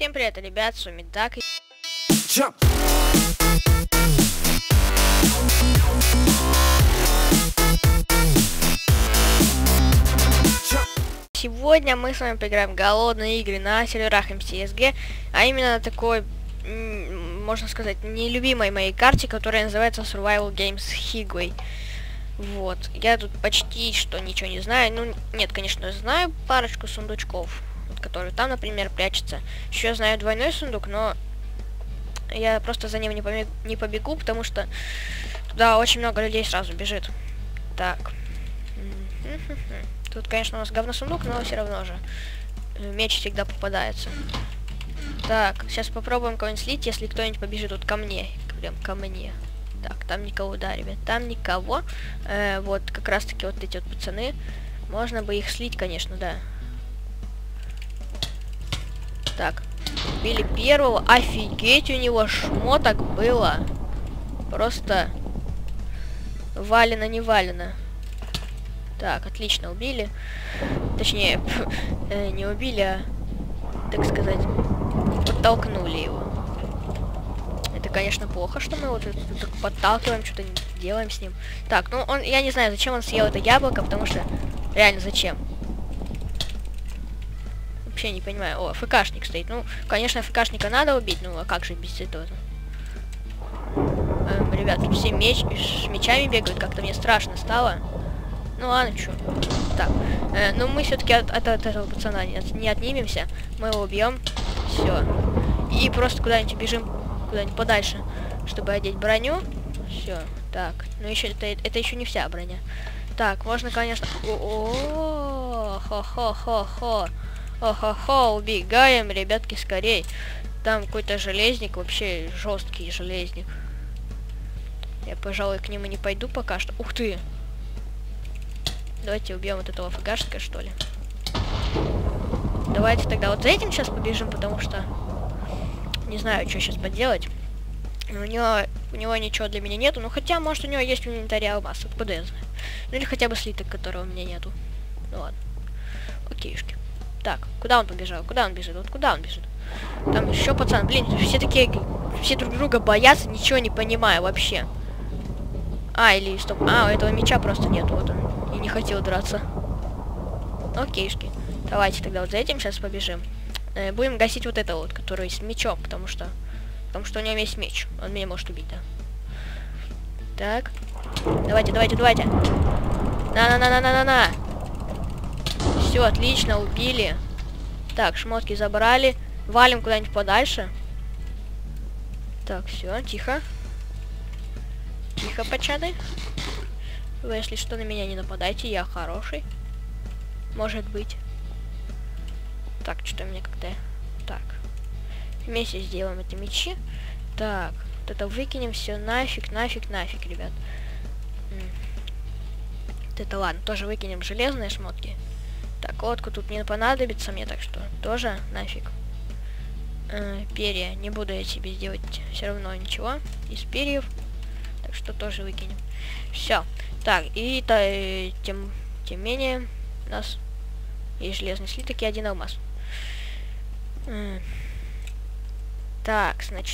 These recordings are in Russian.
Всем привет, ребят, с вами Дак. Сегодня мы с вами поиграем в голодные игры на серверах MCSG, а именно на такой, можно сказать, нелюбимой моей карте, которая называется Survival Games Higway. Вот, я тут почти что ничего не знаю. Ну, нет, конечно, знаю парочку сундучков, которые там, например, прячутся. Еще я знаю двойной сундук, но я просто за ним не побегу, потому что туда очень много людей сразу бежит. Так. Тут, конечно, у нас говносундук, но все равно же меч всегда попадается. Так, сейчас попробуем кого-нибудь слить, если кто-нибудь побежит вот ко мне. Прям ко мне. Так, там никого, да, ребят, там никого. Вот, как раз-таки вот эти вот пацаны. Можно бы их слить, конечно, да. Так, убили первого. Офигеть, у него шмоток было. Просто валено не валено. Так, отлично, убили. Точнее, не убили, а, так сказать, подтолкнули его. Это, конечно, плохо, что мы вот тут подталкиваем, что-то делаем с ним. Так, ну он, я не знаю, зачем он съел это яблоко, потому что реально зачем? Вообще не понимаю. О, ФКшник стоит. Ну, конечно, ФКшника надо убить, ну а как же без этого? Ребят, тут все с мечами бегают, как-то мне страшно стало. Ну ладно, чё. Так, ну мы все-таки от этого пацана не отнимемся. Мы его убьем. Все. И просто куда-нибудь бежим, куда-нибудь подальше, чтобы одеть броню. Все. Так. Ну еще это еще не вся броня. Так, можно, конечно. Хо-хо-хо-хо. О-хо-хо, убегаем, ребятки, скорей. Там какой-то железник, вообще жесткий железник. Я, пожалуй, к нему не пойду пока что. Ух ты! Давайте убьем вот этого фгашника, что ли. Давайте тогда вот за этим сейчас побежим, потому что не знаю, что сейчас поделать. У него ничего для меня нету. Ну хотя, может, у него есть в инвентаре алмаз. Откуда я знаю? Ну или хотя бы слиток, которого у меня нету. Ну ладно. Окейшки. Так, куда он побежал? Куда он бежит? Вот куда он бежит? Там еще пацан. Блин, все такие, все друг друга боятся, ничего не понимаю вообще. А, или стоп. А, у этого меча просто нету. Вот он. И не хотел драться. Окейшки. Давайте тогда вот за этим сейчас побежим. Будем гасить вот это вот, который с мечом, потому что у него есть меч. Он меня может убить, да. Так. Давайте. На. Все, отлично, убили. Так, шмотки забрали. Валим куда-нибудь подальше. Так, все, тихо. Тихо, пачады. Вы, если что, на меня не нападайте, я хороший. Может быть. Так, что-то мне как-то... Так. Вместе сделаем эти мечи. Так, вот это выкинем все нафиг, ребят. Вот это ладно, тоже выкинем железные шмотки. Так, лодку тут не понадобится мне, так что тоже нафиг. Перья. Не буду я себе делать все равно ничего из перьев. Так что тоже выкинем. Все. Так, и тем менее у нас есть железный слиток и один алмаз. Так, значит,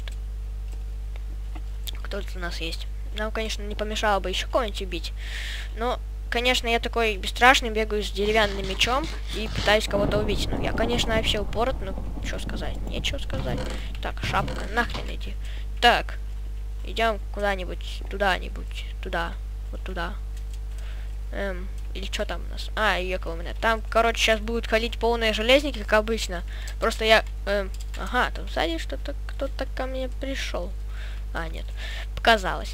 кто тут у нас есть? Нам, конечно, не помешало бы еще кого-нибудь убить. Но, конечно, я такой бесстрашный, бегаю с деревянным мечом и пытаюсь кого-то убить. Ну, я, конечно, вообще упорот, но что сказать? Нечего сказать. Так, шапка, нахрен иди. Так, идем куда-нибудь, туда, вот туда. Или что там у нас? А, ехал у меня. Там, короче, сейчас будут ходить полные железники, как обычно. Просто я... ага, там сзади что-то, кто-то ко мне пришел. А, нет, показалось.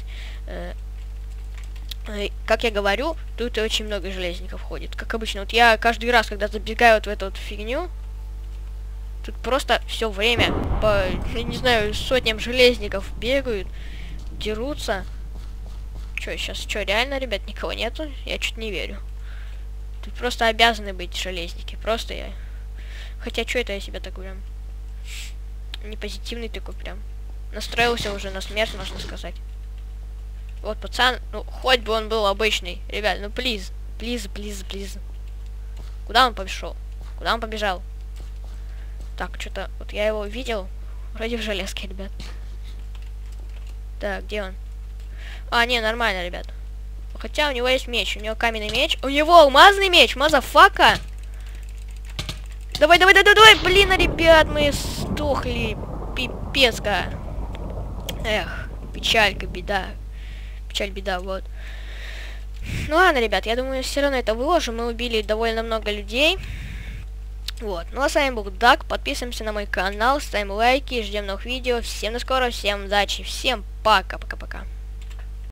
Как я говорю, тут очень много железников ходит. Как обычно, вот я каждый раз, когда забегаю вот в эту вот фигню, тут просто все время по, не знаю, сотням железников бегают, дерутся. Что, сейчас, что, реально, ребят, никого нету? Я чуть не верю. Тут просто обязаны быть железники. Просто я... Хотя, что это я себя так прям... Непозитивный такой прям. Настроился уже на смерть, можно сказать. Вот пацан, ну, хоть бы он был обычный. Ребят, ну, плиз. Куда он пошел? Куда он побежал? Так, что-то... Вот я его видел. Вроде в железке, ребят. Так, где он? А, не, нормально, ребят. Хотя у него есть меч. У него каменный меч. У него алмазный меч, мазафака! Давай, давай, давай, давай! Блин, ребят, мы сдохли. Пипецка. Эх, печалька, беда. Печаль, беда, вот. Ну ладно, ребят, я думаю, все равно это выложим. Мы убили довольно много людей. Вот. Ну а с вами был Даг. Подписываемся на мой канал, ставим лайки, ждем новых видео. Всем до скорого, всем удачи, всем пока-пока-пока.